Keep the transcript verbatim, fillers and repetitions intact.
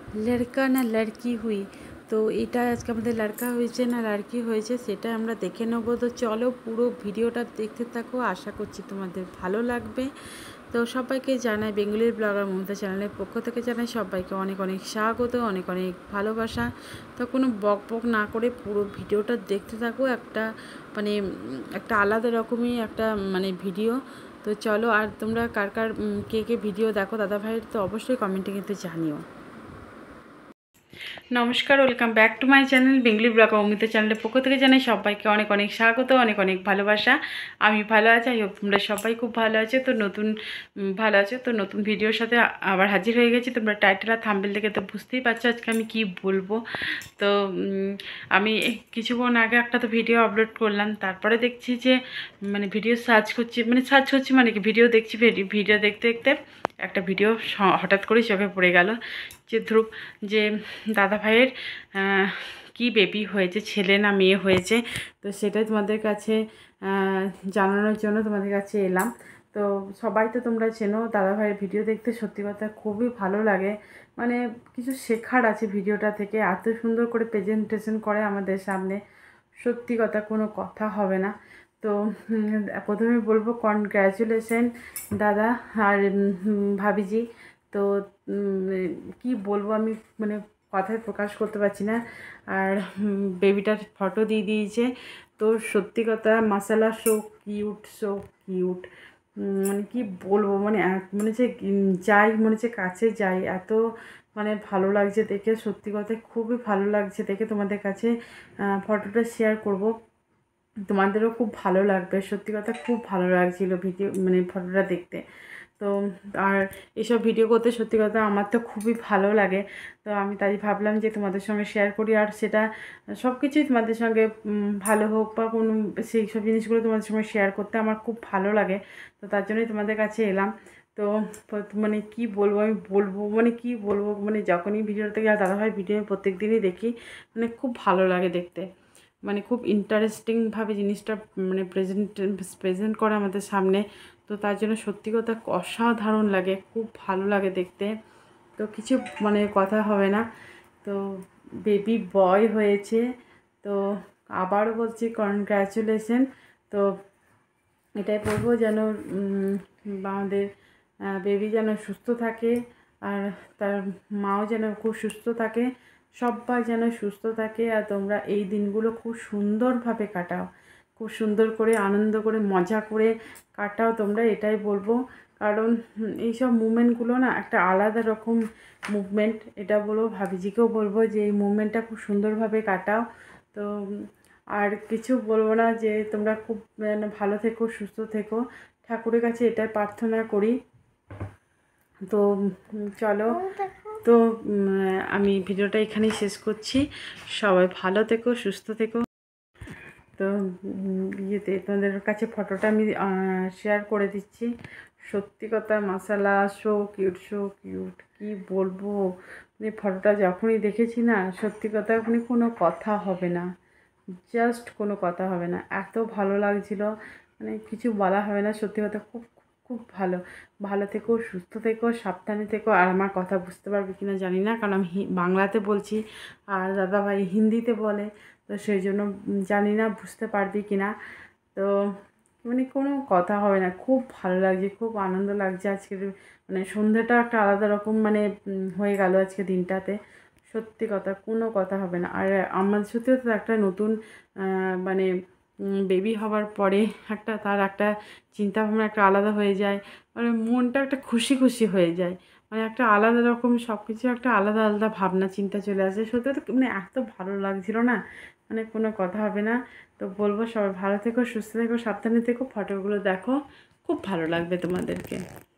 লড়কা না লড়কি হুই। তো এটা আজকে আমাদের লড়কা হয়েছে না লড়কি হয়েছে সেটা আমরা দেখে নেব। তো চলো পুরো ভিডিওটা দেখতে থাকো, আশা করছি তোমাদের ভালো লাগবে। তো সবাইকে জানাই বেঙ্গলির ব্লগার মমতা চ্যানেলের পক্ষ থেকে জানাই সবাইকে অনেক অনেক স্বাগত, অনেক অনেক ভালোবাসা। তো কোনো বক বক না করে পুরো ভিডিওটা দেখতে থাকো, একটা মানে একটা আলাদা রকমই একটা মানে ভিডিও। তো চলো, আর তোমরা কার কার কে কে ভিডিও দেখো দাদা ভাইয়ের, তো অবশ্যই কমেন্টে কিন্তু জানিও। নমস্কার, welcome back to my channel Bengali vlog Amita চ্যানেলের পক্ষ থেকে জানাই সবাইকে অনেক অনেক স্বাগত, অনেক অনেক ভালোবাসা। আমি ভালো আছি, আই হোপ তোমরা সবাই খুব ভালো আছো। তো নতুন ভালো আছো তো নতুন ভিডিওর সাথে আবার হাজির হয়ে গেছি। তোমরা টাইটেল আর থাম্বনেল দেখে তো বুঝতেই পারছো আজকে আমি কি বলবো। তো আমি কিছুক্ষণ আগে একটা তো ভিডিও আপলোড করলাম, তারপরে দেখছি যে মানে ভিডিও সার্চ করছি, মানে সার্চ করছি মানে কি ভিডিও দেখছি, ভিডিও দেখতে দেখতে একটা ভিডিও হঠাৎ করেই চোখে পড়ে গেল যে ধ্রুব যে দাদা ভাইয়ের কি বেবি হয়েছে, ছেলে না মেয়ে হয়েছে। তো সেটাই তোমাদের কাছে জানানোর জন্য তোমাদের কাছে এলাম। তো সবাই তো তোমরা চেনো দাদা ভাইয়ের ভিডিও দেখতে, সত্যি কথা খুবই ভালো লাগে। মানে কিছু শেখার আছে ভিডিওটা থেকে, এত সুন্দর করে প্রেজেন্টেশন করে আমাদের সামনে, সত্যি কথা কোনো কথা হবে না। তো প্রথমে বলবো কনগ্র্যাচুলেশন দাদা আর ভাবিজি। তো কি বলবো আমি, মানে কথায় প্রকাশ করতে পারছি না। আর বেবিটার ফটো দিয়ে দিয়েছে, তো সত্যি কথা মাসালা সো কিউট, সো কিউট। মানে কি বলবো, মানে মনে হচ্ছে যাই, মনে হচ্ছে কাছে যাই, এত মানে ভালো লাগছে দেখে, সত্যি কথা খুবই ভালো লাগছে দেখে। তোমাদের কাছে ফটোটা শেয়ার করব, তোমাদেরও খুব ভালো লাগবে। সত্যি কথা খুব ভালো লাগছিলো ভিডিও মানে ফটোটা দেখতে। তো আর এসব ভিডিও করতে সত্যি কথা আমার তো খুবই ভালো লাগে। তো আমি তাই ভাবলাম যে তোমাদের সঙ্গে শেয়ার করি, আর সেটা সব কিছুই তোমাদের সঙ্গে ভালো হোক বা কোনো সেই সব জিনিসগুলো তোমাদের সঙ্গে শেয়ার করতে আমার খুব ভালো লাগে। তো তার জন্যই তোমাদের কাছে এলাম। তো মানে কি বলবো আমি বলবো মানে কি বলবো মানে যখনই ভিডিওটা থেকে দাদাভাই ভিডিও প্রত্যেক দিনই দেখি, মানে খুব ভালো লাগে দেখতে। মানে খুব ইন্টারেস্টিংভাবে জিনিসটা মানে প্রেজেন্ট প্রেজেন্ট করে আমাদের সামনে। তো তার জন্য সত্যি কথা অসাধারণ লাগে, খুব ভালো লাগে দেখতে। তো কিছু মানে কথা হবে না। তো বেবি বয় হয়েছে, তো আবারও বলছি কনগ্র্যাচুলেশন। তো এটাই বলবো যেন আমাদের বেবি যেন সুস্থ থাকে, আর তার মাও যেন খুব সুস্থ থাকে, সবাই যেন সুস্থ থাকে। আর তোমরা এই দিনগুলো খুব সুন্দরভাবে কাটাও, খুব সুন্দর করে আনন্দ করে মজা করে কাটাও তোমরা, এটাই বলবো। কারণ এইসব মুভমেন্টগুলো না একটা আলাদা রকম মুভমেন্ট, এটা বলবো ভাবিজিকেও বলবো যে এই মুভমেন্টটা খুব সুন্দরভাবে কাটাও। তো আর কিছু বলবো না, যে তোমরা খুব মানে ভালো থেকো, সুস্থ থেকো, ঠাকুরের কাছে এটাই প্রার্থনা করি। তো চলো, তো আমি ভিডিওটা এখানেই শেষ করছি। সবাই ভালো থেকো, সুস্থ থেকো। তো ইয়েতে তোমাদের কাছে ফটোটা আমি শেয়ার করে দিচ্ছি। সত্যি কথা মাসালা সো কিউট, সো কিউট, কী বলবো। মানে ফটোটা যখনই দেখেছি না, সত্যি কথা এখনই কোনো কথা হবে না, জাস্ট কোনো কথা হবে না, এত ভালো লাগছিলো, মানে কিছু বলা হবে না। সত্যি কথা খুব খুব ভালো। ভালো থেকো, সুস্থ থেকো, সাবধানে থেকো। আর আমার কথা বুঝতে পারবে কি না জানি না, কারণ আমি বাংলাতে বলছি আর দাদাভাই হিন্দিতে বলে, তো সেই জন্য জানি না বুঝতে পারবি কি না। তো মানে কোনো কথা হবে না, খুব ভালো লাগছে, খুব আনন্দ লাগছে আজকের মানে সন্ধ্যাটা একটা আলাদা রকম মানে হয়ে গেল আজকে দিনটাতে। সত্যি কথা কোনো কথা হবে না। আর আমার সত্যি তো একটা নতুন মানে বেবি হওয়ার পরে একটা তার একটা চিন্তাভাবনা একটা আলাদা হয়ে যায়, মানে মনটা একটা খুশি খুশি হয়ে যায়, মানে একটা আলাদা রকম সব কিছু একটা আলাদা আলাদা ভাবনা চিন্তা চলে আসে। সত্যি তো মানে এত ভালো লাগছিলো না, মানে কোনো কথা হবে না। তো বলবো সবাই ভালো থেকো, সুস্থ থেকো, সাবধানে থেকো, ফটোগুলো দেখো, খুব ভালো লাগবে তোমাদেরকে।